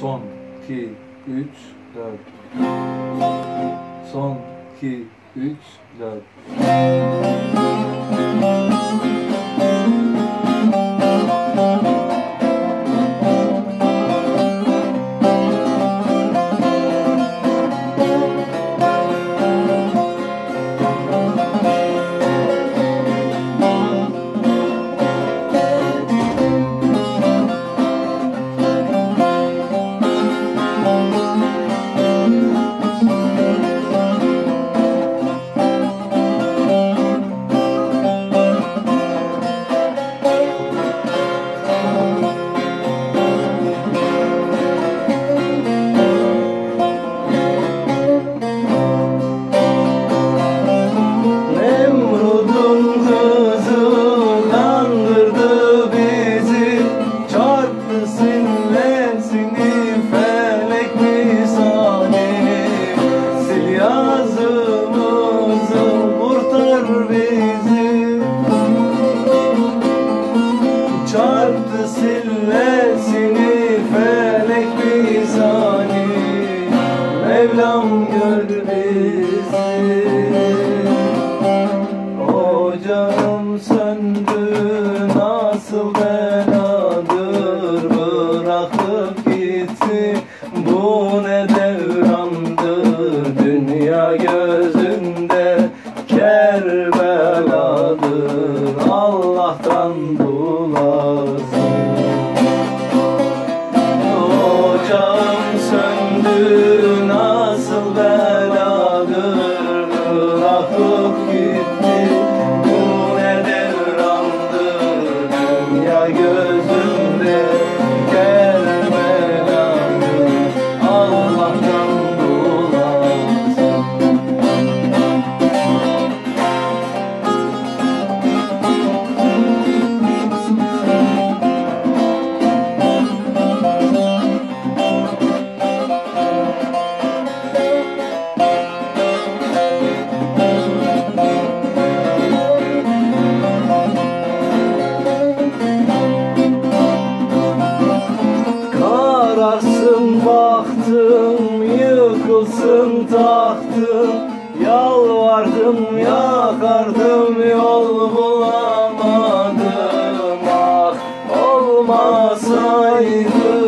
Son 2 3 4. Son 2 3 4. Çarptı sillesini felek bizani, Mevlam gördü bizi. Ocağım söndü, nasıl beladır, bırakıp gitti, bu ne devrandır. Dünya gözünde Kerbeladır, Allah'tan bulasın. Ocağım söndü, nasıl beladır, bırakıp gitti, bu ne devrandır. Dünya gözünde Kerbeladır, Allah'tan bulasın. Kararsın baktım, yıkılsın tahtım, yalvardım yakardım, yol bulamadım. Ah olmasaydı